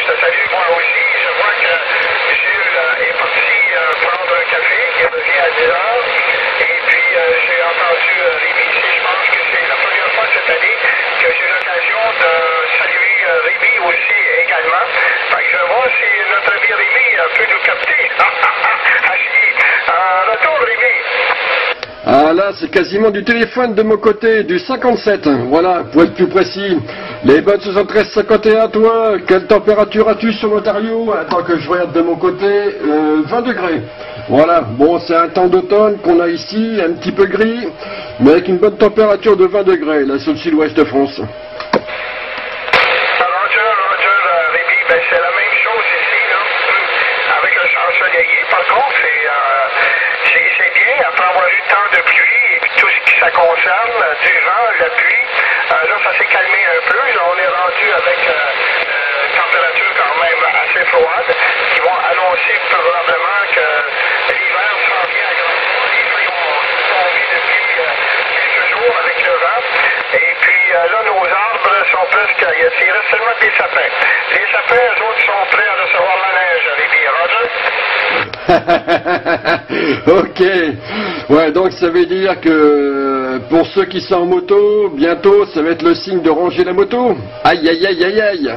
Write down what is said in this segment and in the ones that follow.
je te salue moi aussi. Je vois que Jules est parti prendre un café, il revient à 10 heures. Et puis j'ai entendu Rémi ici. Je pense que c'est la première fois cette année que j'ai l'occasion de saluer Rémi aussi également. Fait que je vais voir si notre ami Rémi peut nous capter. Retour Rémi. Ah là, c'est quasiment du téléphone de mon côté, du 57. Voilà, pour être plus précis. Les bonnes 73-51, toi, quelle température as-tu sur l'Ontario? Attends que je regarde de mon côté, 20 degrés. Voilà, bon, c'est un temps d'automne qu'on a ici, un petit peu gris, mais avec une bonne température de 20 degrés, là, sur le sud-ouest de France. Roger, Rémi, ben c'est la même chose ici, là, avec le ensoleillé. Par contre, c'est bien, après avoir eu tant de pluie et puis tout ce qui ça concerne, du vent, la pluie, là, ça s'est calmé un peu. Là, on est rendu avec une température quand même assez froide, qui vont annoncer probablement que l'hiver s'en vient à grands pas. Les feuilles ont tombé depuis quelques jours avec le vent. Et puis là, nos arbres sont presque, il reste seulement des sapins. Les sapins, eux autres, sont prêts à recevoir la neige, Rémi. Roger? Ok. Ouais, donc ça veut dire que pour ceux qui sont en moto, bientôt ça va être le signe de ranger la moto. Aïe aïe aïe aïe aïe.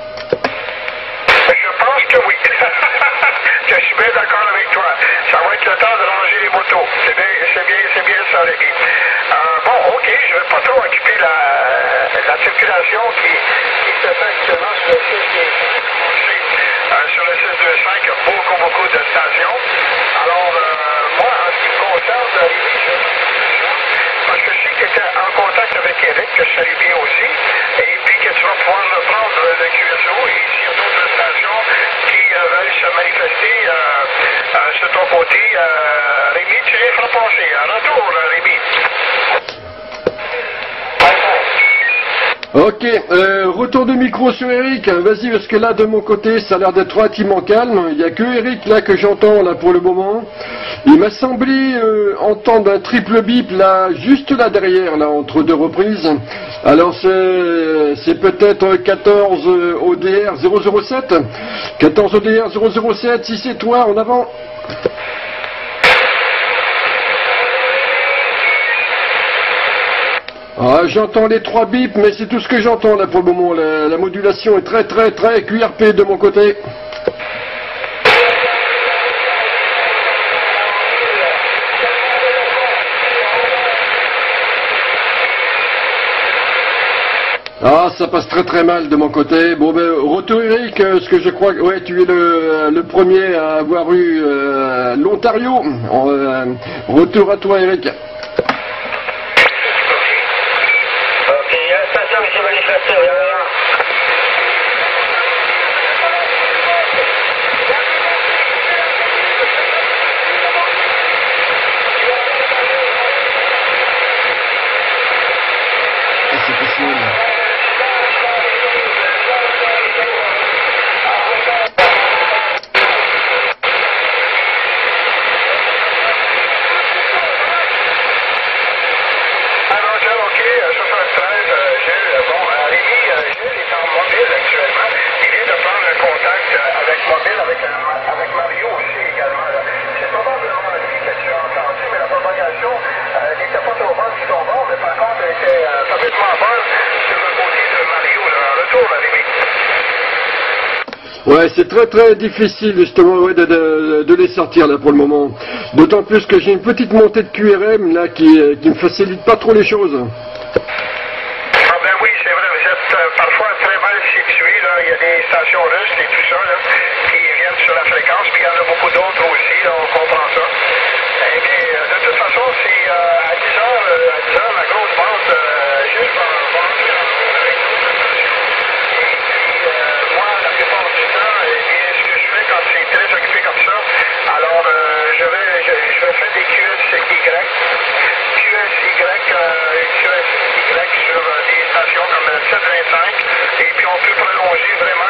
Je pense que oui. Je suis bien d'accord avec toi. Ça va être le temps de ranger les motos. C'est bien ça, Rémi. Bon, ok, je ne vais pas trop occuper la circulation qui se fait actuellement sur le sur le 625, il y a beaucoup de stations. Alors, moi, en ce qui me concerne, Rémi, parce que je sais que tu étais en contact avec Eric, que je salue bien aussi, et puis que tu vas pouvoir reprendre le QSO, et s'il y a d'autres stations qui veulent se manifester sur ton côté, Rémi, tu les feras passer. Retour, Rémi. Ok, retour de micro sur Eric, vas-y parce que là de mon côté ça a l'air d'être relativement calme, il n'y a que Eric là que j'entends là pour le moment. Il m'a semblé entendre un triple bip là, juste là derrière là, entre deux reprises. Alors c'est peut-être 14 ODR 007, 14 ODR 007, si c'est toi, en avant. Ah, j'entends les 3 bips, mais c'est tout ce que j'entends là pour le moment. La modulation est très QRP de mon côté. Ah, ça passe très mal de mon côté. Bon ben, retour Eric, ce que je crois que ouais, tu es le premier à avoir eu l'Ontario. Retour à toi Eric. Ouais, c'est très difficile justement ouais, de les sortir là pour le moment. D'autant plus que j'ai une petite montée de QRM là qui me facilite pas trop les choses. Ah ben oui, c'est vrai, vous êtes parfois très mal situé, là. Il y a des stations russes et tout ça là, qui viennent sur la fréquence, puis il y en a beaucoup d'autres aussi, là, on comprend ça. Et bien, de toute façon, c'est à 10 heures, la grosse bande, juste va rentrer en route avec d'autres stations. Et puis, moi, la plupart du temps, eh bien, ce que je fais quand c'est très occupé comme ça, alors je fais des QSY, sur des stations comme 725, et puis on peut prolonger vraiment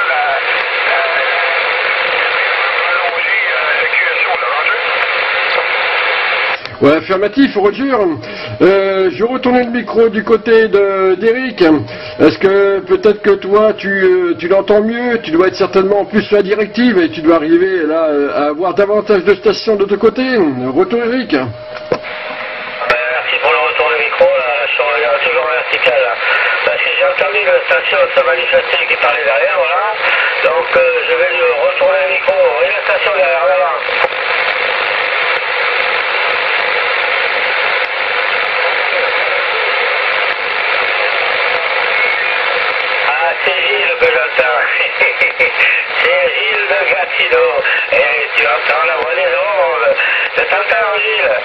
le QSO, là, Roger. Ouais, affirmatif, Roger. Je vais retourner le micro du côté d'Eric. Est-ce que peut-être que toi, tu l'entends mieux? Tu dois être certainement en plus sur la directive et tu dois arriver là à avoir davantage de stations de ton côté. Retour, Eric. Merci pour le retour du micro. Là, je suis toujours en vertical. Là. Parce que j'ai entendu la station se manifester qui parlait derrière, voilà. Donc je vais lui retourner le micro. Et la station derrière, là-bas. C'est Gilles que j'entends. C'est Gilles de Gatineau. Et tu entends la voix des ondes. Je t'entends, Gilles.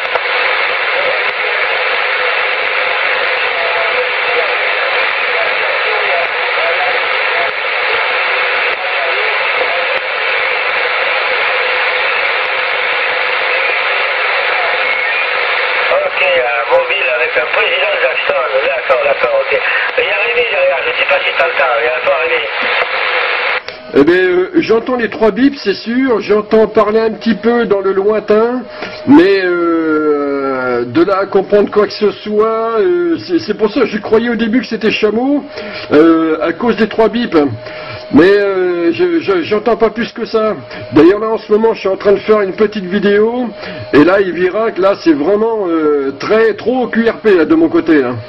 Ok, mobile avec un président Jackson. D'accord, ok. Il y a Rémi derrière, je ne sais pas si t'entends. Il y a toi, Rémi. Eh bien, j'entends les 3 bips, c'est sûr. J'entends parler un petit peu dans le lointain, mais de là à comprendre quoi que ce soit, c'est pour ça que je croyais au début que c'était chameau, à cause des 3 bips. Mais j'entends pas plus que ça. D'ailleurs là en ce moment je suis en train de faire une petite vidéo et là il verra que là c'est vraiment trop QRP là, de mon côté là.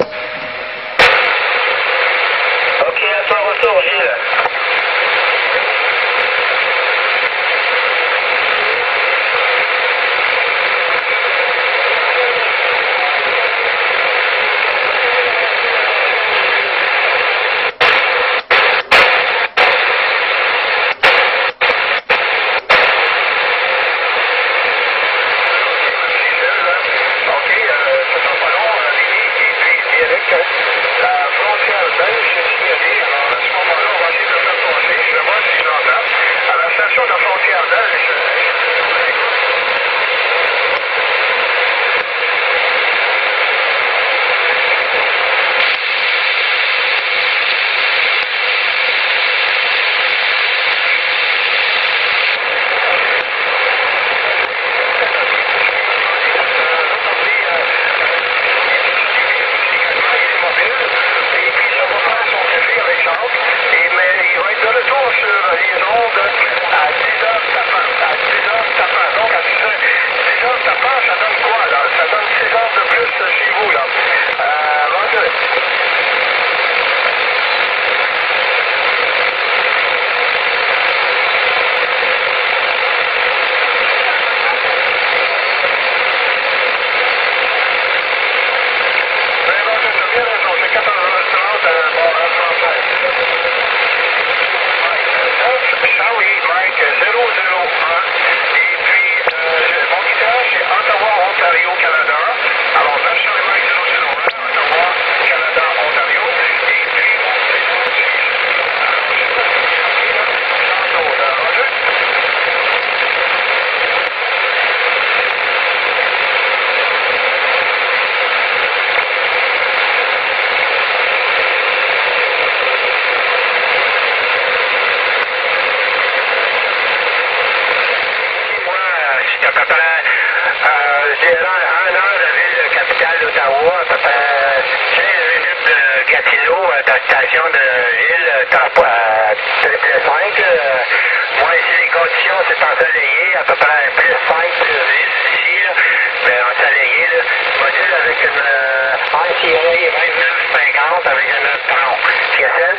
Ok, à ton retour, Gilles. Station de Ville, top 5. Moi ici les conditions c'est ensoleillé, à peu près plus 5 ici, mais ensoleillé, module avec une ICA 2950 avec une tronc. Qu'est-ce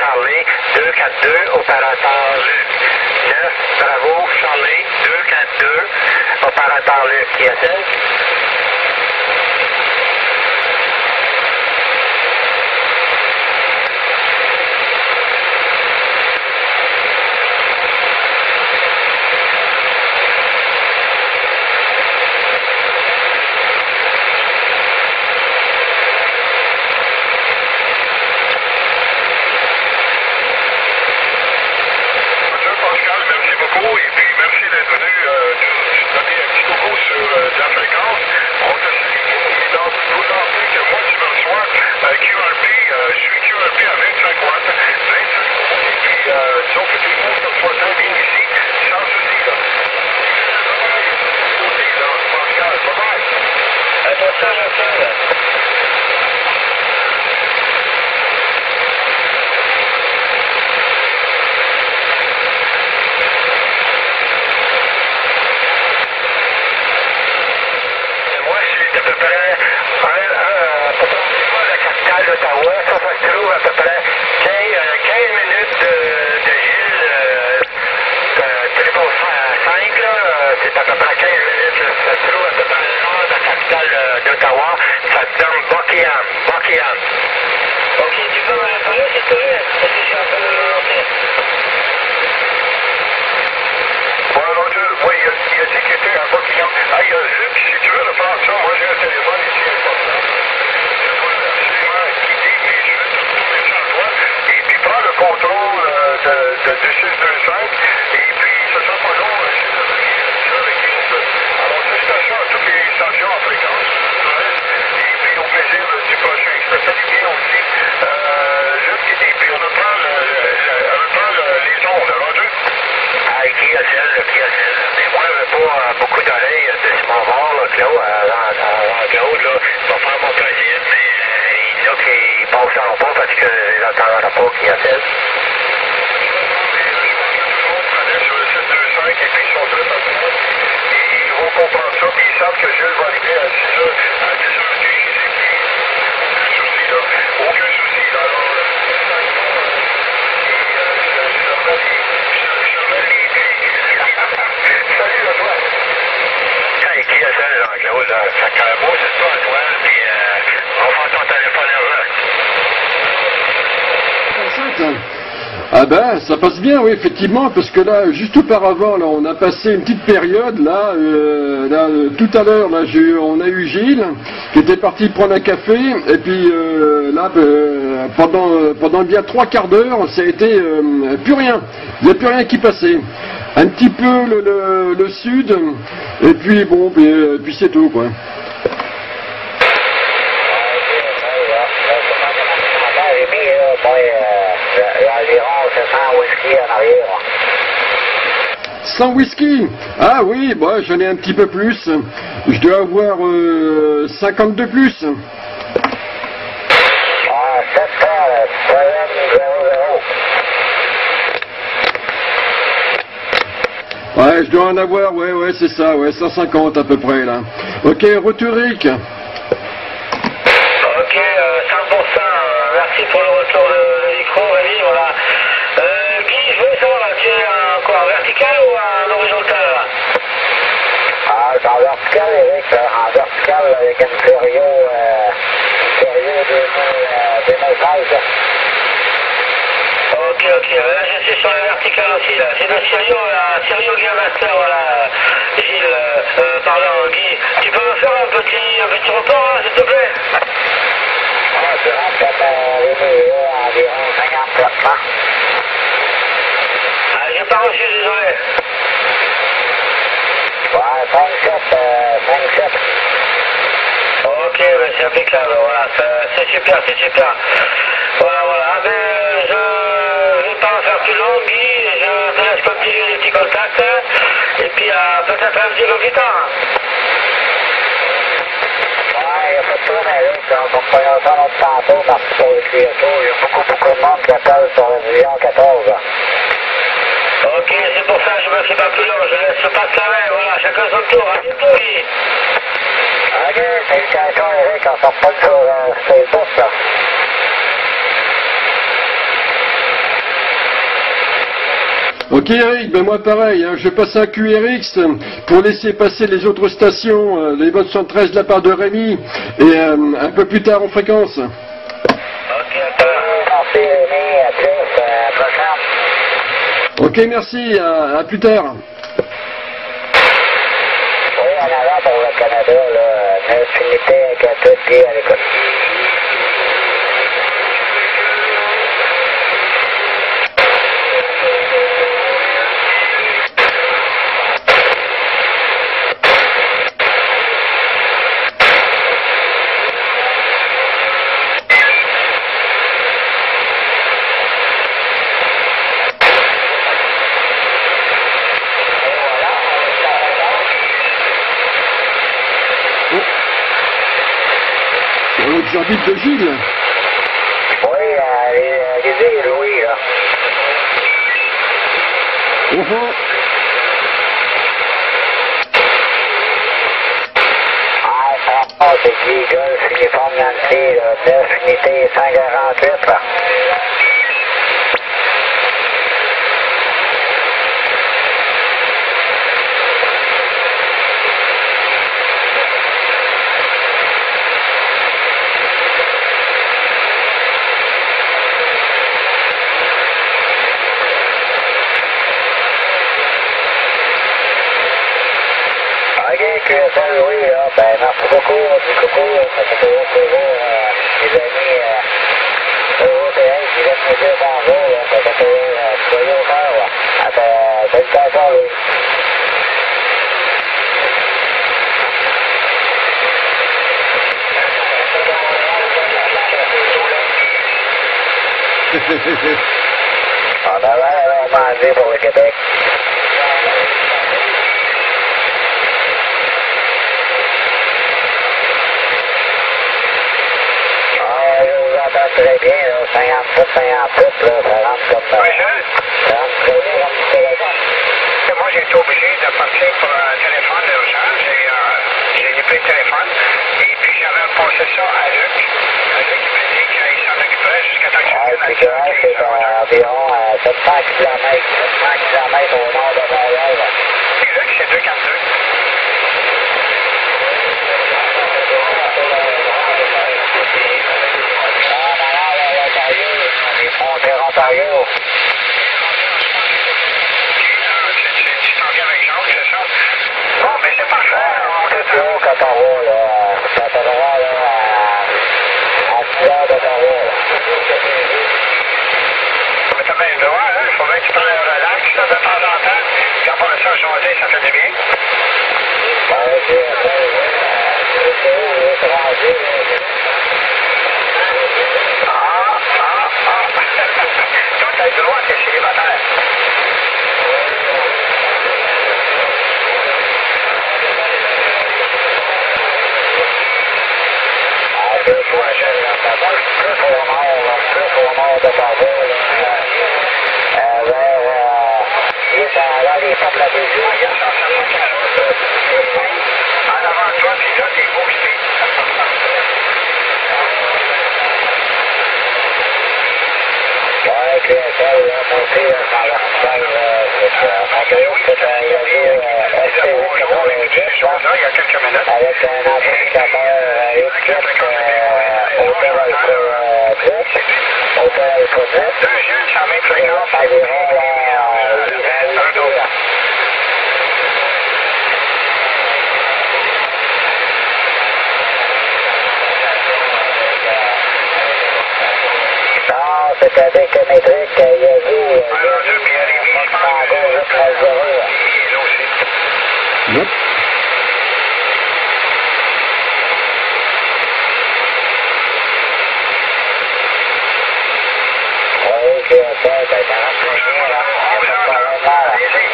Charlie, 242, opérateur Luc. 9, Bravo, Charlie, 242, opérateur Luc. Qui est-elle? Et puis merci d'être venu nous donner un petit coucou sur la fréquence. On te salue et d'autant plus que moi tu me reçois QRP, je suis QRP à 25 watts, 25 watts, et puis disons que tout le monde se reçoit très bien ici, sans souci là. Côté là, Pascal, bye bye. Attention, j'attends. À peu près, la capitale d'Ottawa, ça se trouve à peu près 15 minutes de Gilles, 5, là, c'est à peu près 15 minutes, là, ça se trouve à peu près le nord de la capitale d'Ottawa, ça se donne Buckingham. Ok, tu peux me parler s'il te plaît, parce que je suis un peu lancé. Ouais, Roger, oui, il a dit qu'il était à Buckingham. Hey, Luc, si tu veux le faire ça, moi j'ai un téléphone ici important. Je dois absolument quitter, mais je vais te retrouver ça à toi. Et puis prends le contrôle de 625. Et puis, ce sera pas long, je devrais ça avec une seule. Alors, c'est ça à toutes les stations en fréquence. Et puis, au plaisir du prochain. Je te salue bien aussi. Luc, et puis on reprend les ondes, Roger. Qui a-t-il? Mais moi, je n'ai pas beaucoup d'oreilles de mon bord, là, Claude, Claude, là. Je vais faire mon possible, mais il y en a qui passeront pas parce que je n'entendrai pas qui a-t-il. Sur le 725 et puis ils sont très patients. Et ils vont comprendre ça, puis ils savent que Jules va arriver à 10h, à 10h15, et puis aucun souci, là. Aucun souci, là. Alors, salut à toi. Hey, qui a ça, Jean-Claude, là? Ça carbo, c'est toi, toi, puis on va ton téléphone là. Ah ben, ça passe bien, oui, effectivement, parce que là, juste auparavant, là, on a passé une petite période, là, tout à l'heure, là, on a eu Gilles, qui était parti prendre un café, et puis là, pendant bien 3 quarts d'heure, ça a été plus rien, il n'y a plus rien qui passait. Un petit peu le sud, et puis bon, puis c'est tout, quoi. Environ 100 whisky en arrière. 100 whisky? Ah oui, bah, j'en ai un petit peu plus. Je dois avoir 50 de plus. 700, 700. Ouais, je dois en avoir, ouais, c'est ça, ouais, 150 à peu près, là. Ok, retour Rick. Ok, 100%, merci pour le retour de micro, Rémi, voilà. Guy, je voulais savoir, là, tu es en quoi, en vertical ou en horizontal, là? Ah, c'est en vertical, Eric, en vertical avec une Ferio 2016. Ok, là je suis sur la verticale aussi, là. J'ai le Sirio Gearmaster, voilà, Gilles, pardon, Guy. Tu peux me faire un petit report, là, s'il te plaît? Ah, je rentre comme environ 50 placements. Ah, j'ai pas reçu, désolé. Ouais, 5-7. Ok, ben c'est impeccable, voilà, c'est super. Voilà. Ah ben, je vais pas en faire plus long, Guy, je te laisse continuer les petits contacts, et puis peut-être un petit peu plus tard. Ouais, il n'y a pas de problème, Eric, on va pas y entendre tantôt, parce que pour le Kyoto, il y a beaucoup de monde qui appelle sur le million 14. Ok, c'est pour ça que je me fais pas plus long, je laisse passer la main, voilà, chacun son tour, à bientôt, Guy. Ok, salutations, Eric, on se reprend sur Facebook, là. Ok Eric, ben moi pareil, hein, je passe un QRX pour laisser passer les autres stations, les votes 113 de la part de Rémi, et un peu plus tard en fréquence. Ok, merci Rémi, à plus, à la prochaine. Ok, merci, à plus tard. Oui, en avant pour le Canada, là, 9 unités avec un peu de pied à l'écoute. Sur l'autre orbite de Gilles. Oui, allez-y, Louis, là. Ah, c'est qui, Golf, uniforme Nancy, 9 unités 148, là. Ok, QSL, oui, là, ben, merci beaucoup, du coucou, ça fait toujours, les amis, européens qui viennent nous dire bonjour, là, ça fait toujours, soyez au cœur, là. Salutations, oui. En avant, la Normandie pour le Québec. Je vous entends très bien, là, 57, 58, là, ça rentre comme... Oui, Gilles? Ça rentre très bien comme du téléphone. Moi, j'ai été obligé de partir pour un téléphone urgent. J'ai pris le téléphone. Et puis, j'avais passé ça à Luc. Luc, il m'a dit qu'il s'en occuperait jusqu'à temps que je vienne C'est correct, c'est environ 700 km au nord de Montréal, là. Et Luc, c'est 242. Ontario. Tu t'en viens avec Jacques, c'est ça? Bon, mais c'est parfait. Quand on va, là, à 6 heures d'Ottawa, là. Mais t'as bien le droit, hein? Il faut bien que tu prennes un relax, là, de temps en temps. Puis après ça, jaser, ça fait du bien. Ouais, c'est rendu, Toi, t'as le droit, t'es célibataire. deux fois, plus au nord d'Ottawa, là. Il est dans les portes de la Belgique. En avant de toi, puis là, t'es boosté. Ouais, QSL, là, mon fils, dans la salle, Montréal, c'est un réseau ST890, Il y a quelques minutes. avec un amplificateur X7 Hôtel Alpha 10, Hôtel Alpha 10, Deux jeunes, ça même fréquence. environ 8 là. Non, c'est un décométrique, il y a vu, Alors, deux, puis Rémi, je pense que il est là aussi. Yep. oui, QSL, ça rentre très bien, là. Allez-y.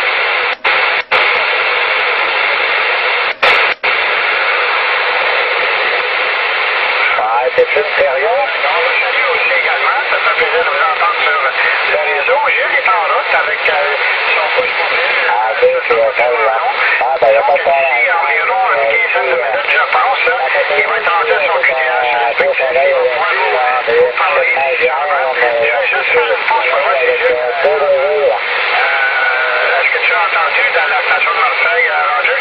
Ouais, c'est une sérieux? On va saluer aussi également. Ça fait plaisir de vous entendre sur le réseau. Gilles est en route avec son pouce mobile. Ah, ok, QSL, là. Ah, ben, il n'y a pas de Donc, problème. d'ici environ une quinzaine de minutes, je pense, là, il va être rendu à son QTH respectif. Il va pouvoir vous parler. Je vais juste faire une pause pour voir si Gilles station de Marseille, Roger.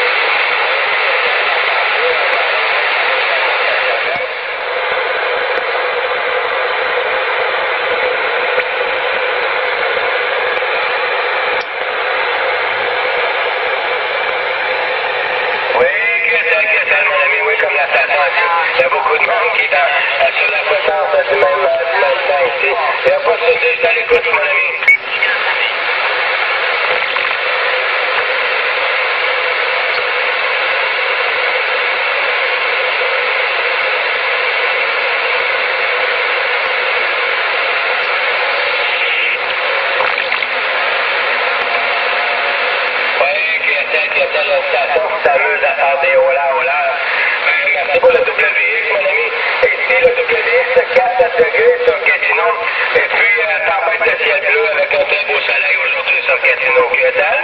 Il y a beaucoup de monde qui est sur la fréquence du même temps ici. Il n'y a pas de souci, je suis à l'écoute, mon ami. Oui, qui est à la station qui s'amuse à faire des hola. Merci pour le WX, mon ami. Ici, le WX, 4 degrés sur Gatineau. Et puis, tempête de ciel bleu avec un très beau soleil aujourd'hui sur Gatineau. QSL.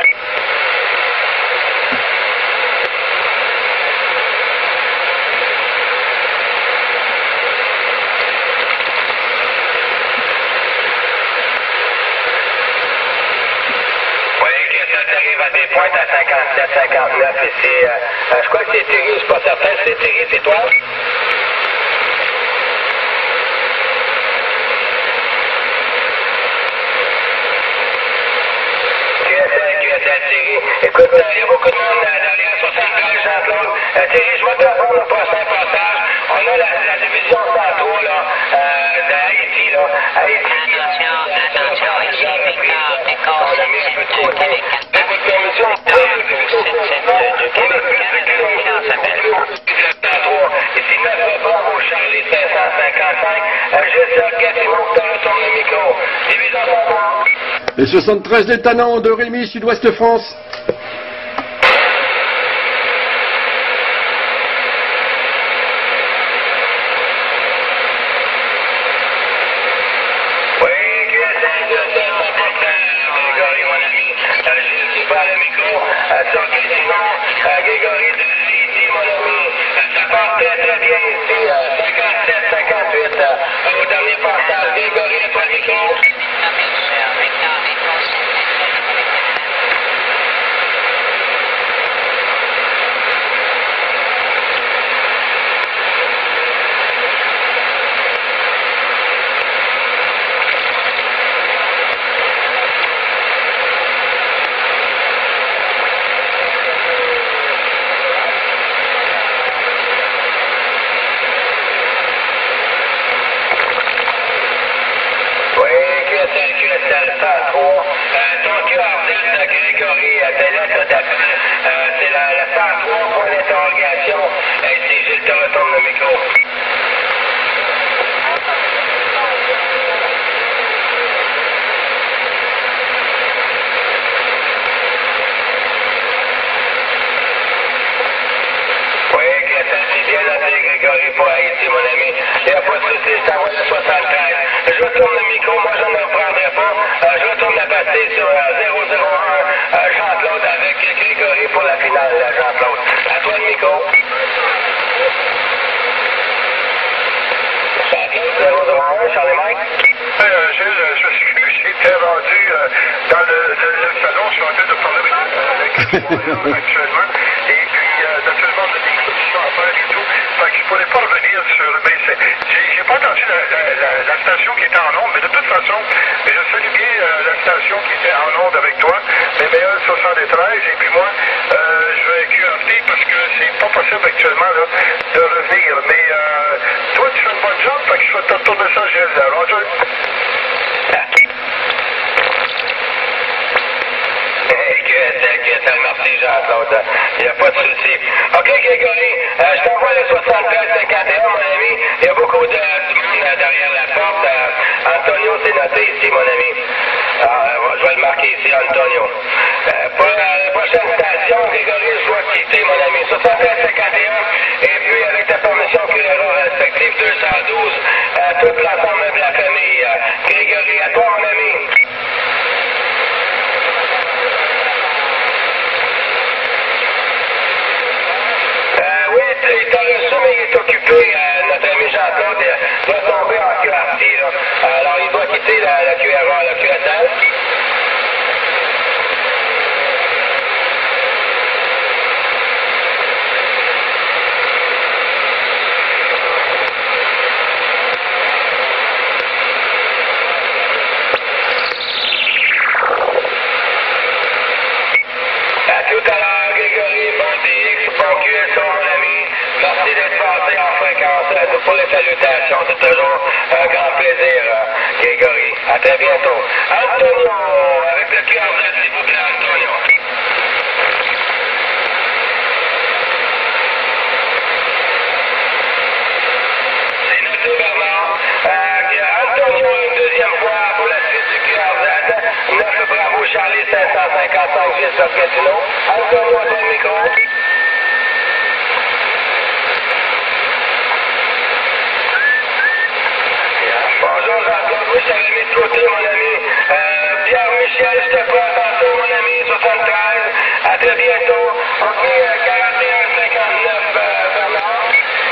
T'arrives à des pointes à 57, 59 ici. Je crois que c'est Thierry, je suis pas certain. C'est Thierry, c'est toi? QSL, Thierry. Écoute, il y a beaucoup de monde derrière 73, Jean-Claude. Thierry, je vais te répondre au prochain passage. On a la division centrale, là, d'Haïti, là. Haïti. Attention, ici Victor, Écosse 7 du Québec. Du Québec, Canada, s'appelle. Ici 9 Bravo Charlie 555. Juste Gatineau, tu retournes le micro. Division centrale. Et 73 des Tannants de Rémy, Sud-Ouest France. Grégory de Haïti, mon ami. Ça part très très bien ici. 57, 58. Au dernier passage, Grégory, à toi le micro. QSL 103. Ton cœur de Grégory, tes lettres d'appel, c'est la 103, point d'interrogation. Ici, je te retourne le micro. Oui, QSL, c'est bien noté, Grégory, pour Haïti, mon ami. Il n'y a pas de souci, je t'envoie le 73. Je retourne le micro, moi je ne reprendrai pas. Je retourne la partie sur 001 Jean-Claude avec Grégory pour la finale, Jean-Claude. À toi le micro. Jean-Claude 001, Charlie-Mike. J'étais rendu dans le salon, je suis en train de parler avec actuellement. Et puis, naturellement, on a des conditions à faire et tout. Fait que je ne pourrais pas revenir sur... Mais j'ai pas entendu la station qui était en onde, mais de toute façon, je salue bien la station qui était en onde avec toi, les meilleurs 73, et puis moi, je vais QRT parce que c'est pas possible actuellement là, de revenir. Mais toi, tu fais une bonne job, fait que je vais te retourner ça, Gilles. Roger. Merci Jean-Claude. Il n'y a pas de souci. OK, Grégory, je t'envoie le 73-51, mon ami. Il y a beaucoup de monde derrière la porte. Antonio, c'est noté ici, mon ami. Je vais le marquer ici, Antonio. Pour la prochaine station, Grégory, je dois quitter, mon ami. 73-51. Et puis, avec ta permission QRA respective 212, tout l'ensemble de la famille. Grégory, à toi, mon ami. Il t'a reçu, mais il est occupé. Notre ami Jean-Claude doit tomber en QRT. Alors, il doit quitter la QRA, la QSL. nous pour les salutations. C'est toujours un grand plaisir, Grégory. À très bientôt. Antonio, avec le cœur, s'il vous plaît, Antonio. C'est noté, Bernard. Antonio, une deuxième fois pour la suite du QRZ. 9 Bravo Charlie 555 Gilles sur Gatineau. Antonio, ton micro. Bonjour Jean-Claude, oui, je t'avais mis de côté, mon ami. Pierre-Michel, je te prends tantôt, mon ami, 73. À très bientôt. OK, 41-59, Bernard.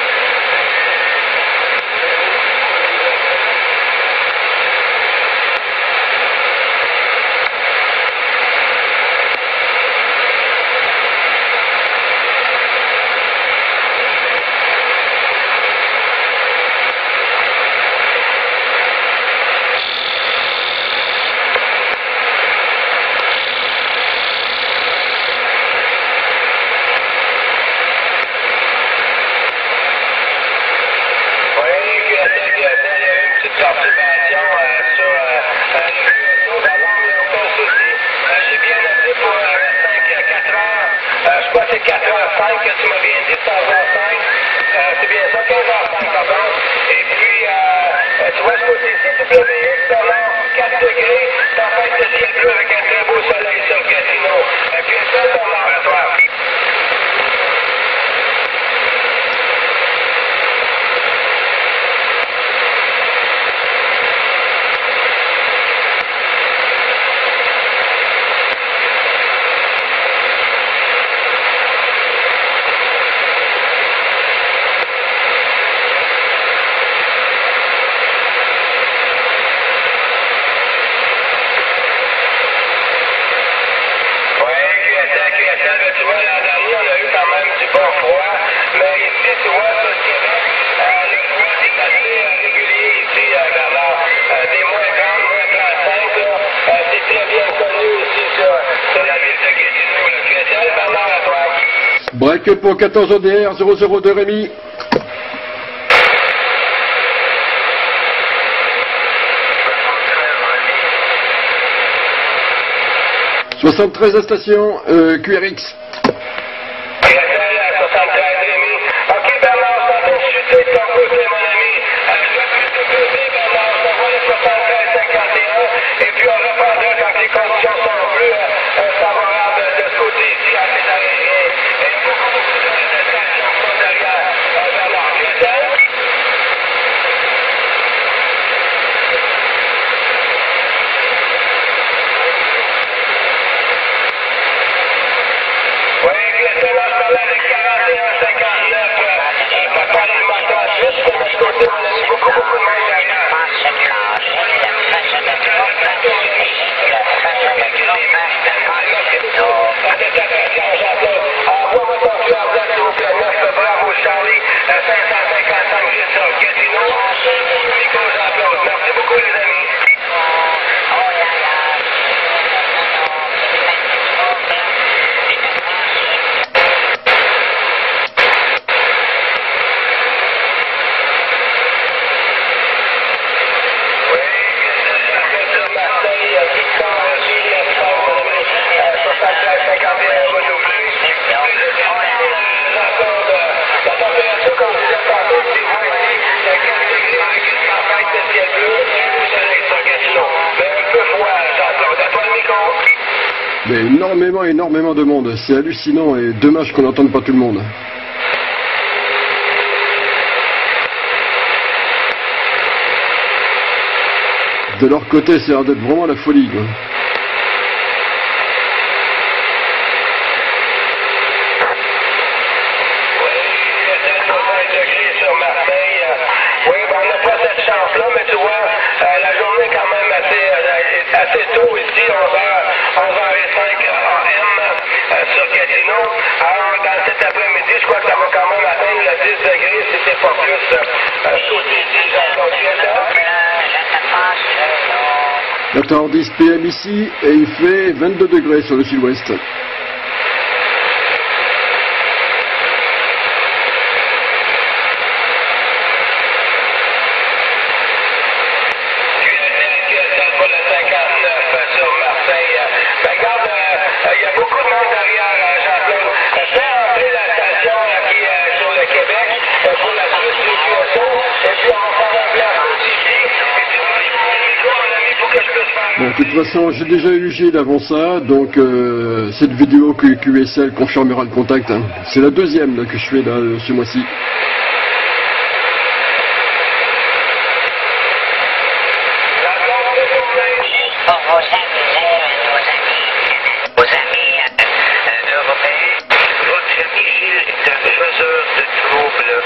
C'est 4h05 que tu m'as bien dit, 15h05. C'est bien ça, 15h05, pardon. Et puis, tu vois ce côté-ci, WX, Bernard, 4 degrés, tempête de ciel bleu avec un très beau soleil sur Gatineau. Et puis, ça, Bernard, à toi. Break pour 14 ODR 002 Rémi. « 73 à station, QRX. Et puis on reprendra quand les conditions sont plus favorables de ce côté-ci à les aériens. Et beaucoup de stations sont derrière Bernard. Oui, Gletel, on se parlait avec 41-59. Pas parler du montage juste de notre côté, on a mis beaucoup de monde derrière. Bravo Charlie, 555 Gilles sur Gatineau. Nico Jean-Claude. Merci beaucoup les amis. Mais énormément de monde. C'est hallucinant et dommage qu'on n'entende pas tout le monde. De leur côté, ça a l'air d'être vraiment la folie, quoi. Mais tu vois, la journée quand même assez tôt ici, 11h05 AM sur Gatineau. Alors dans cet après-midi, je crois que ça va quand même atteindre le 10 degrés si c'est pas plus côté ici. D'accord, 10 PM ici et il fait 22 degrés sur le sud-ouest. Bon, de toute façon, j'ai déjà eu Gilles avant ça, donc cette vidéo QSL confirmera le contact. Hein. C'est la deuxième là, que je fais là, ce mois-ci. Pour vos amis européens, votre ami Gilles est un faiseur de troubles,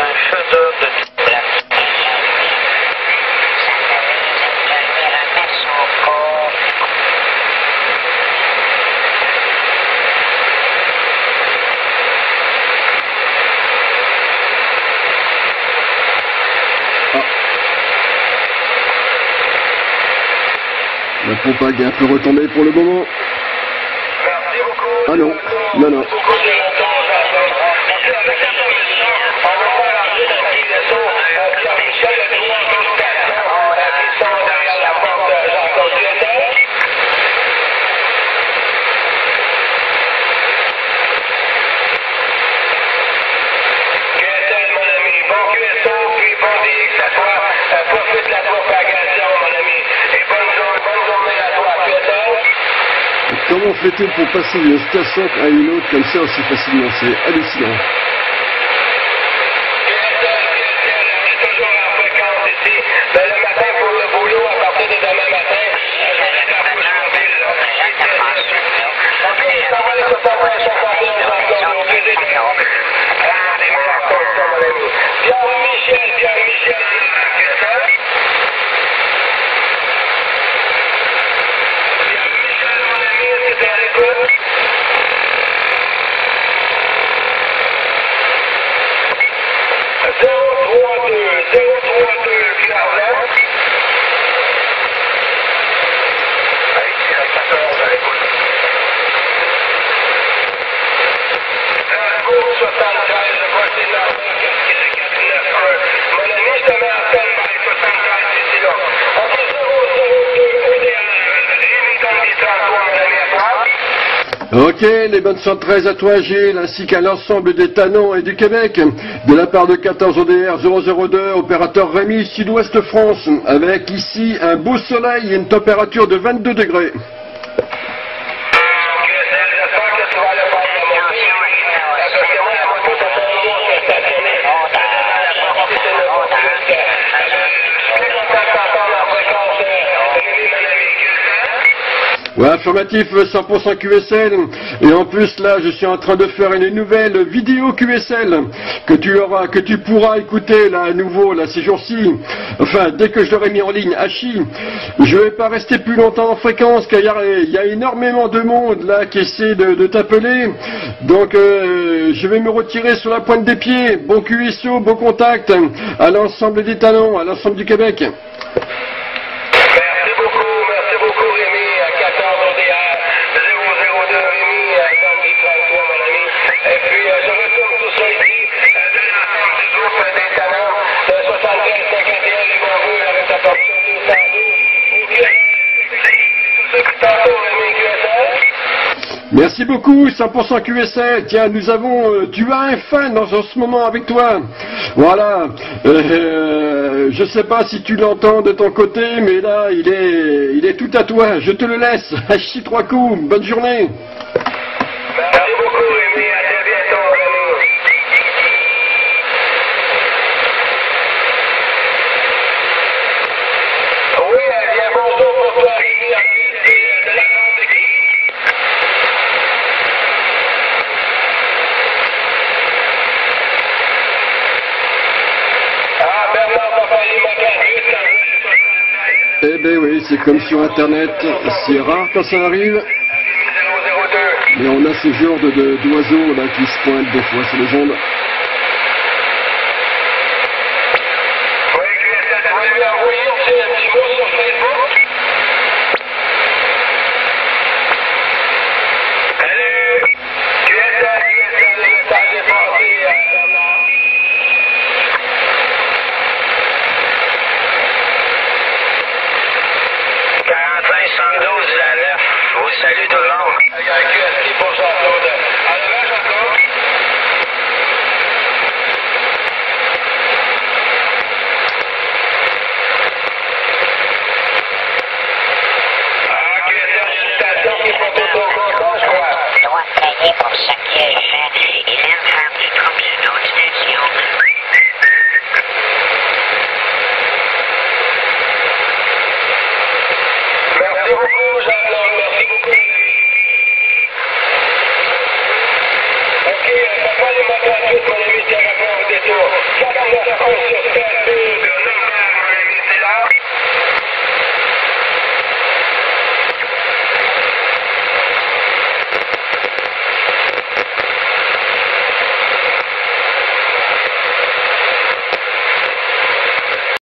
La propague est un peu retombée pour le moment. Merci beaucoup. Ah non, non, non. Comment fait-il pour passer d'une station à une autre comme ça aussi facilement? C'est hallucinant. Le matin pour le boulot, à partir de demain matin, Pierre-Michel, Ok, les bonnes 113 à toi Gilles, ainsi qu'à l'ensemble des Tanons et du Québec, de la part de 14 ODR 002, opérateur Rémi, Sud-Ouest France, avec ici un beau soleil et une température de 22 degrés. Ouais, affirmatif, 100% QSL. Et en plus, là, je suis en train de faire une nouvelle vidéo QSL que tu pourras écouter, là, à nouveau, là, ces jours-ci. Enfin, dès que je l'aurai mis en ligne, Hachi. Je vais pas rester plus longtemps en fréquence, car il y a énormément de monde, là, qui essaie de t'appeler. Donc, je vais me retirer sur la pointe des pieds. Bon QSO, bon contact à l'ensemble des talents, à l'ensemble du Québec. Merci beaucoup, 100% QSL. Tiens, tu as un fan en ce moment avec toi. Voilà. Je sais pas si tu l'entends de ton côté, mais là, il est tout à toi. Je te le laisse. Hachi 3 coups. Bonne journée. Merci beaucoup, Rémi. À très bientôt, Rémi. Oui, bien bonjour pour toi, Rémi. De la part de qui? Ah, Bernard va falloir m'attendre. Eh ben oui, c'est comme sur Internet. C'est rare quand ça arrive. Mais on a ces genres d'oiseaux là qui se pointent des fois sur les ondes.